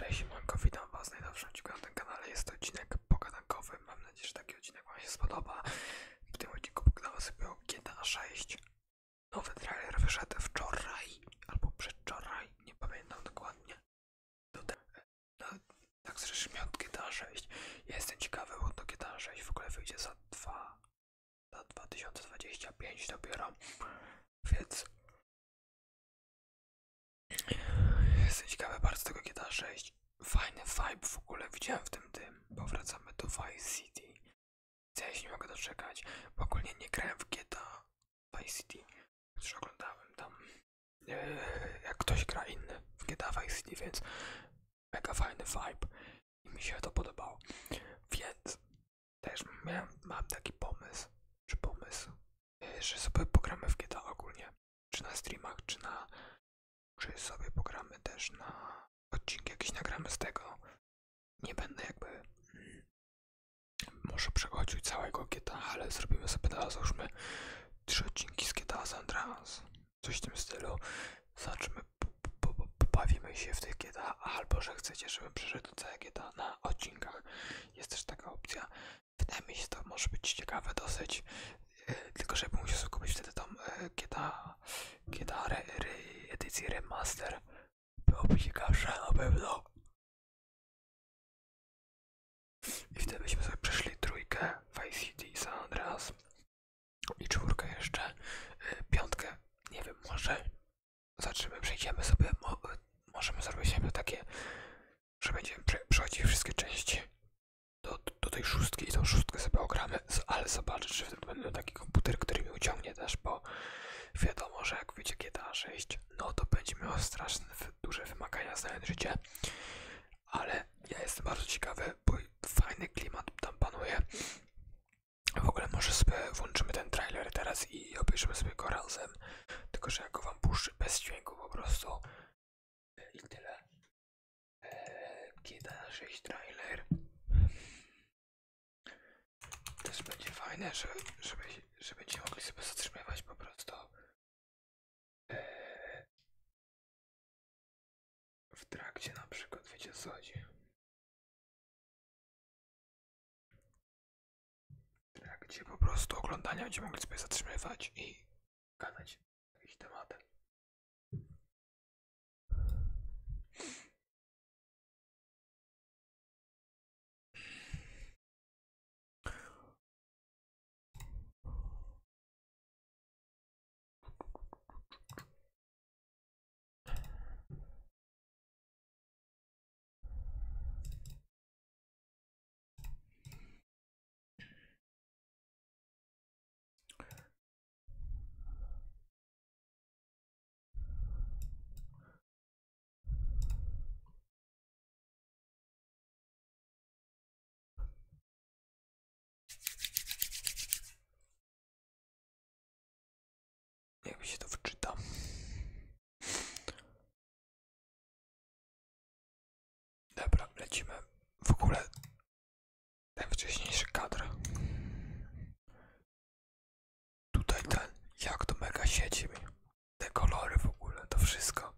Cześć, siemanko, witam was najnowszym na tym kanale. Jest to odcinek pogadankowy. Mam nadzieję, że taki odcinek wam się spodoba. W tym odcinku pogadamy sobie o GTA 6. Nowy trailer wyszedł wczoraj albo przedwczoraj, nie pamiętam dokładnie. No, tak zresztą miał GTA 6. Ja jestem ciekawy, bo to GTA 6 w ogóle wyjdzie za 2025 dopiero, więc jestem ciekawy bardzo tego GTA 6. Fajny vibe w ogóle widziałem w tym, bo wracamy do Vice City. Ja się nie mogę doczekać, bo ogólnie nie grałem w GTA Vice City. Już oglądałem tam, jak ktoś gra inny w GTA Vice City, więc mega fajny vibe i mi się to podobało. Więc też mam taki pomysł, że sobie pogramy w GTA ogólnie. Czy na streamach, czy sobie pogramy też na odcinki jakieś nagramy z tego. Nie będę jakby może przechodził całego GTA, ale zrobimy sobie teraz, załóżmy 3 odcinki z GTA San Andreas. Coś w tym stylu. Zobaczymy, pobawimy się w tych GTA, albo że chcecie, żebym przeszedł całe GTA na odcinkach. Jest też taka opcja. Wydaje mi się, to może być ciekawe dosyć. Tylko żeby musiał sobie kupić wtedy tą GTA edycję remaster. Byłoby ciekawsze na pewno. I wtedy byśmy sobie przeszli trójkę, Vice City, San Andreas i czwórkę jeszcze, piątkę, nie wiem, może zaczniemy, przejdziemy sobie, możemy zrobić sobie takie, że będziemy przechodzić wszystkie części do tej szóstki i tą szóstkę sobie ogramy, ale zobaczę, czy wtedy będę taki komputer, który mi uciągnie też, bo wiadomo, że jak wyjdzie GTA 6, no to będzie miało straszne, duże wymagania znając życie, ale ja jestem bardzo ciekawy, bo fajny klimat tam panuje. W ogóle może sobie włączymy ten trailer teraz i obejrzymy sobie go razem. Tylko że ja go wam puszczę bez dźwięku po prostu. I tyle. GTA 6 trailer. Też będzie fajne, że będziemy mogli sobie zatrzymywać po prostu w trakcie na przykład, wiecie o co chodzi. W trakcie po prostu oglądania będziemy mogli sobie zatrzymywać i gadać jakieś tematy. Jakby się to wczyta. Dobra, lecimy. W ogóle ten wcześniejszy kadr. Tutaj jak to mega siedzi mi. Te kolory w ogóle, to wszystko.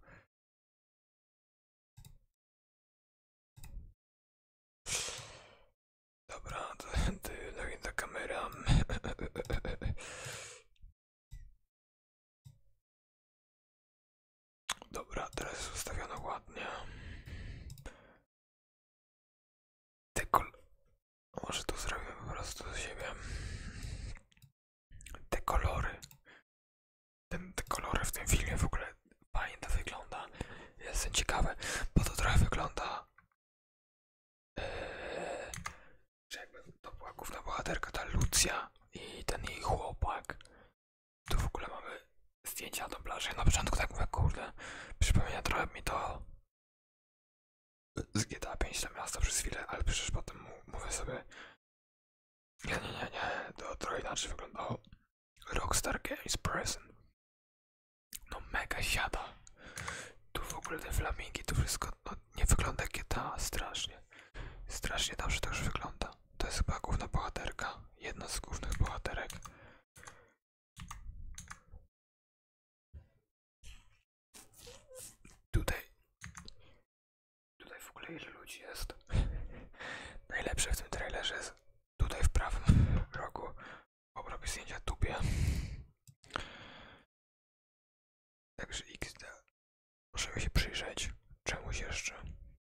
Dobra, ta kamera. Dobra, teraz jest ustawione ładnie. Może to zrobię po prostu z siebie. Te kolory. Te kolory w tym filmie w ogóle fajnie to wygląda. Jestem ciekawy, bo to trochę wygląda, że jakby to była główna bohaterka, ta Lucja i ten jej chłopak. Tu w ogóle mamy zdjęcia na plaży. Na początku tak mówię, kurde, przypomina trochę mi to z GTA 5 to miasto przez chwilę, ale przecież potem mówię sobie, nie, to trochę inaczej wyglądało. Rockstar Games Present. No mega siada. Tu w ogóle te flamingi, tu wszystko, no nie wygląda jak GTA, strasznie. Strasznie dobrze to już wygląda. To jest chyba główna bohaterka, jedna z głównych bohaterek. Tutaj w ogóle ile ludzi jest. Najlepsze w tym trailerze jest tutaj w prawym rogu. Robię zdjęcia tubie. Także XD. Możemy się przyjrzeć czemuś jeszcze.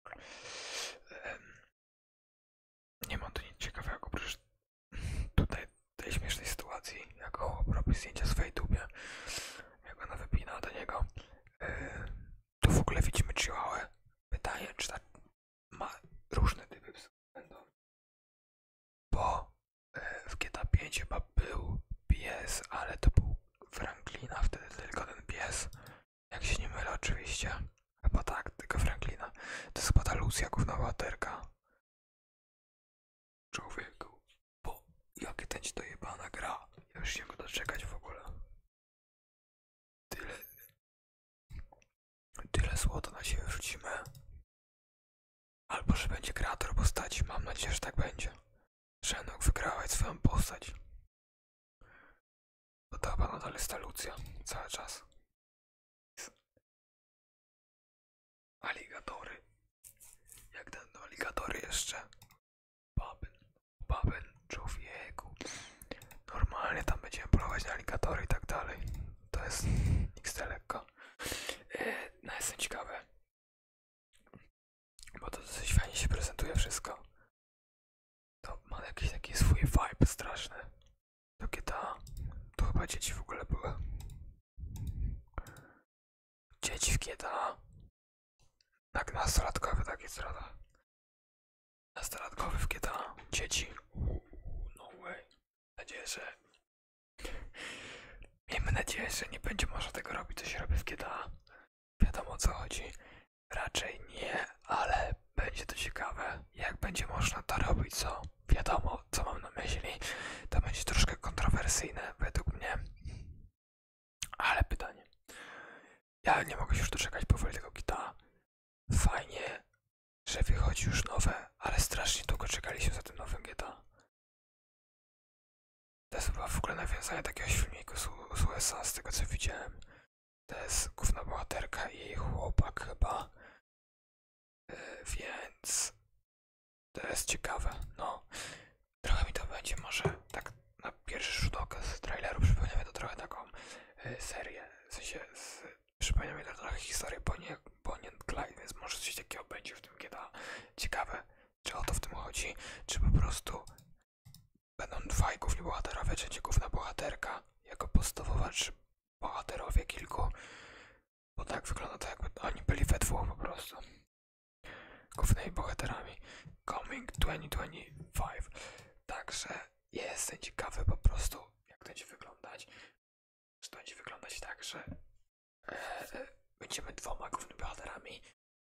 Nie mam tu nic ciekawego, oprócz tutaj tej śmiesznej sytuacji, jak chłop robi zdjęcia swojej tubie, jak ona wypina do niego. Tu w ogóle widzimy Chihuahua. Pytanie, czy tak ma różne typy psów będą. Bo w GTA 5 chyba był pies, ale to był Franklina, wtedy tylko ten pies. Jak się nie mylę oczywiście. Chyba tak, tylko Franklina. To jest chyba ta Lucja, główna bohaterka. Człowieku. Bo jakie ten ci dojebana gra. Ja już nie mogę doczekać w ogóle. Tyle złota na siebie wrzucimy. Albo że będzie kreator postaci. Mam nadzieję, że tak będzie. Że mógł wykreować swoją postać. Bo to chyba nadal jest ta Lucja. Cały czas. Aligatory. Jak ten aligatory jeszcze. Babyn, człowieku. Normalnie tam będziemy polować na aligatory i tak dalej. To jest XD lekko. No jestem ciekawy. Bo to dosyć fajnie się prezentuje wszystko. To ma jakiś taki swój vibe straszny. Do GTA. To chyba dzieci w ogóle były. Dzieci w GTA. Tak, nastolatkowy taki strata. Nastolatkowy w GTA. Dzieci. No way. Miejmy nadzieję, że nie będzie można tego robić, co się robi w GTA. Wiadomo, o co chodzi. Raczej nie, ale będzie to ciekawe, jak będzie można to robić, co wiadomo, co mam na myśli. To będzie troszkę kontrowersyjne według mnie. Ale pytanie. Ja nie mogę się już doczekać powoli tego GTA. Fajnie, że wychodzi już nowe, ale strasznie długo czekaliśmy za tym nowym GTA. To jest chyba w ogóle nawiązanie do jakiegoś filmiku z USA, z tego co widziałem. To jest główna bohaterka i jej chłopak chyba. Więc to jest ciekawe. No, trochę mi to będzie może tak na pierwszy rzut oka z traileru przypomina mi to trochę taką serię. W sensie przypomina mi to trochę historię Bonnie and Clyde, więc może coś takiego będzie w tym GTA. Ciekawe, czy o to w tym chodzi, czy po prostu będą dwaj główni bohaterowie, czy będzie główna bohaterka jako podstawowa, czy bohaterowie kilku. Bo tak wygląda to, jakby oni byli we dwóch po prostu. Głównymi bohaterami. Coming 2025. Także jestem ciekawy po prostu, jak to będzie wyglądać. Czy to będzie wyglądać tak, że będziemy dwoma głównymi bohaterami,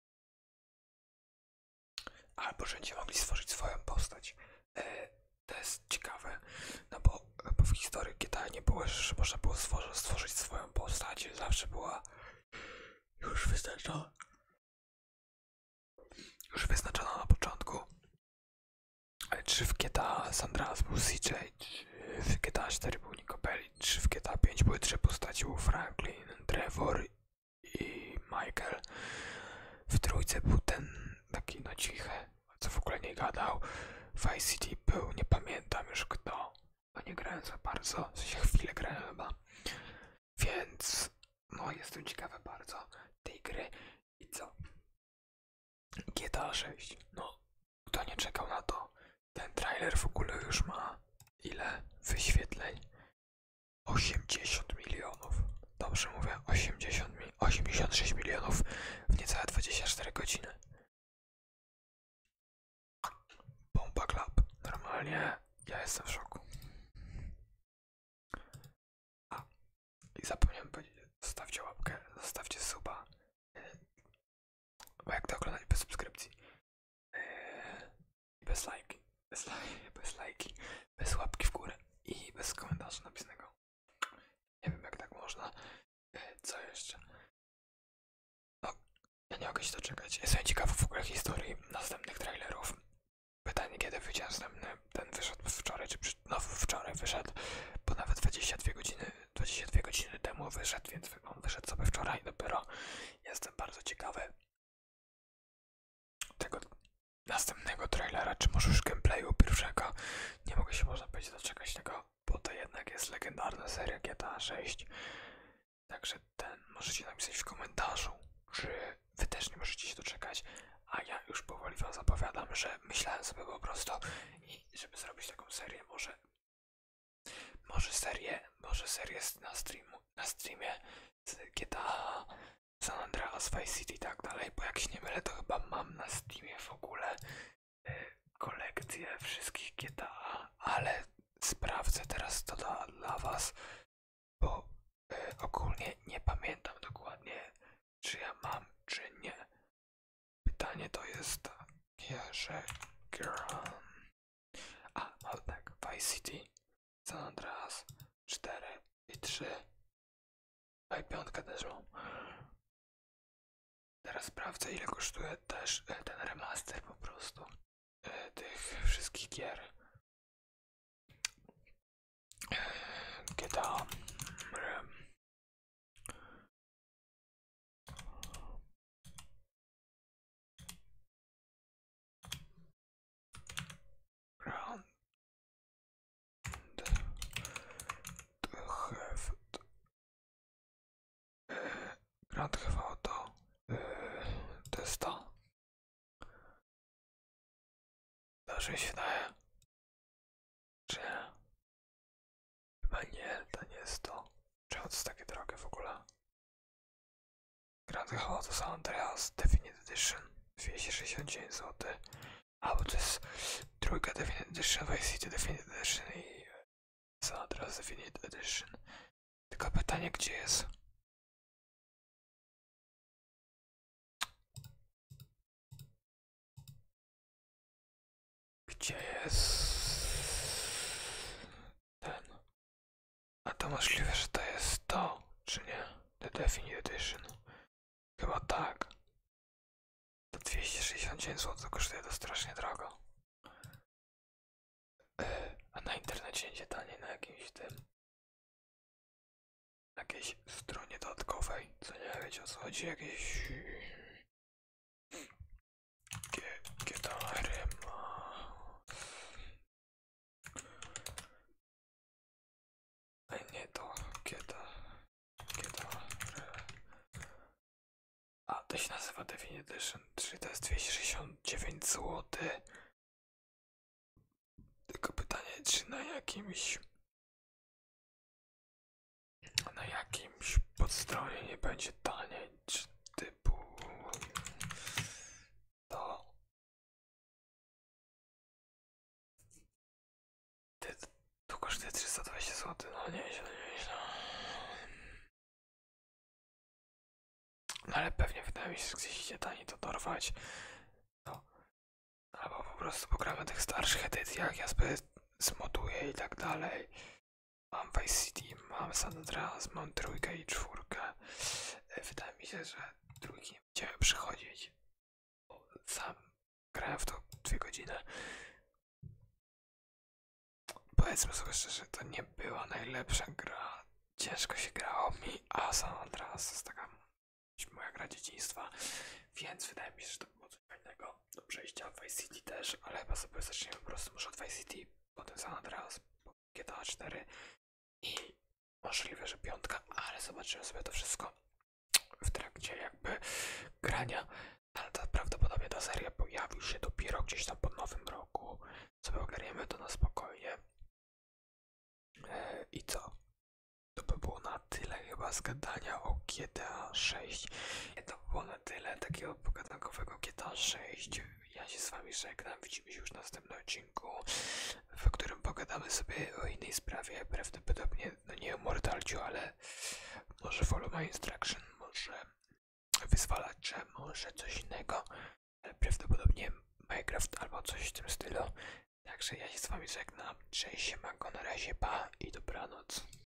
albo że będziemy mogli stworzyć swoją postać. To jest ciekawe, no bo w historii GTA nie było, że można było stworzyć swoją postać. Zawsze była już wyznaczona na początku. Ale czy w GTA San Andreas był CJ, czy w GTA 4 był Nico Bellic, czy w GTA 5 były trzy postaci, był Franklin, Trevor i Michael. W trójce był ten taki no cichy, co w ogóle nie gadał. W Vice City był, nie pamiętam już kto, bo nie grałem za bardzo, w sensie chwilę grałem chyba. Więc no jestem ciekawy bardzo tej gry. I co? GTA 6, no kto nie czekał na to? Ten trailer w ogóle już ma ile wyświetleń? 80 milionów. Dobrze mówię, 86 milionów w niecałe 24 godziny. Bomba Club. Normalnie ja jestem w szoku. A, i zapomniałem powiedzieć, zostawcie łapkę, zostawcie suba. Bo jak to oglądać bez subskrypcji? Bez lajki. Bez lajki. Bez łapki w górę. I bez komentarza napisanego. Nie wiem jak tak można. Co jeszcze? No, ja nie mogę się doczekać. Jestem ciekawy w ogóle historii następnych trailerów. Pytanie kiedy wyjdzie następny. Ten wyszedł wczoraj, czy wczoraj wyszedł. Bo nawet 22 godziny temu wyszedł, więc on wyszedł sobie wczoraj dopiero. Jestem bardzo ciekawy czy może już gameplayu pierwszego. Nie mogę się, można powiedzieć, doczekać tego, bo to jednak jest legendarna seria GTA 6. Także możecie napisać w komentarzu, czy wy też nie możecie się doczekać. A ja już powoli wam zapowiadam, że myślałem sobie po prostu, i żeby zrobić taką serię, może serię na streamie z GTA San Andreas, Vice City i tak dalej, bo jak się nie mylę, to chyba mam na Steamie w ogóle kolekcję wszystkich GTA, ale sprawdzę teraz to dla was, bo ogólnie nie pamiętam dokładnie, czy ja mam, czy nie. Pytanie to jest takie, że mam tak, Vice City, San Andreas 4 i 3, a i 5 też mam. Teraz sprawdzę, ile kosztuje też ten remaster po prostu tych wszystkich gier. GTA Grand Theft Grand Theft Auto Testa. Dobrze się wydaje? Czy nie? Chyba nie, to nie jest to. Czemu to jest takie drogie w ogóle? Grand Theft Auto San Andreas Definitive Edition 269 zł. A bo to jest trójka Definitive Edition, Vice City Definitive Edition i San Andreas Definitive Edition. Tylko pytanie, gdzie jest? Gdzie jest ten? A to możliwe, że to jest to, czy nie? The Definitive Edition. Chyba tak. To 269 zł kosztuje, to strasznie drogo. A na internecie idzie taniej, na jakimś na jakiejś stronie dodatkowej, co nie wiecie o co chodzi, jakieś GTR a nie to GTR. A to się nazywa Definitive Edition 3, to jest 269 zł. Tylko pytanie, czy na jakimś podstronie nie będzie taniej, czy typu to tu kosztuje 320 zł, no nieźle. No ale pewnie wydaje mi się, że gdzieś idzie taniej to dorwać. No. Albo po prostu pogramy tych starszych edycjach, ja sobie zmoduję i tak dalej. Mam Vice City, mam San Andreas, mam trójkę i czwórkę. Wydaje mi się, że trójki nie będziemy przychodzić, bo sam grałem w to 2 godziny. Powiedzmy sobie szczerze, to nie była najlepsza gra. Ciężko się grało mi, a San Andreas to jest taka moja gra dzieciństwa, więc wydaje mi się, że to było coś fajnego do przejścia. Vice City też, ale chyba sobie zaczniemy po prostu może od Vice City, potem San Andreas, GTA 4 i możliwe, że 5, ale zobaczymy sobie to wszystko w trakcie jakby grania. Ale to prawdopodobnie ta seria pojawi się dopiero gdzieś tam po nowym roku. Sobie ogarniemy to na spokojnie. I co? To by było na tyle chyba z gadania o GTA 6. To by było na tyle takiego pogadankowego GTA 6. Ja się z wami żegnam, widzimy się już w następnym odcinku, w którym pogadamy sobie o innej sprawie, prawdopodobnie, no nie o Mortalciu, ale może Follow My Instruction, może Wyzwalacze, może coś innego, ale prawdopodobnie Minecraft albo coś w tym stylu. Także ja się z wami żegnam, cześć, siemanko, na razie, pa i dobranoc.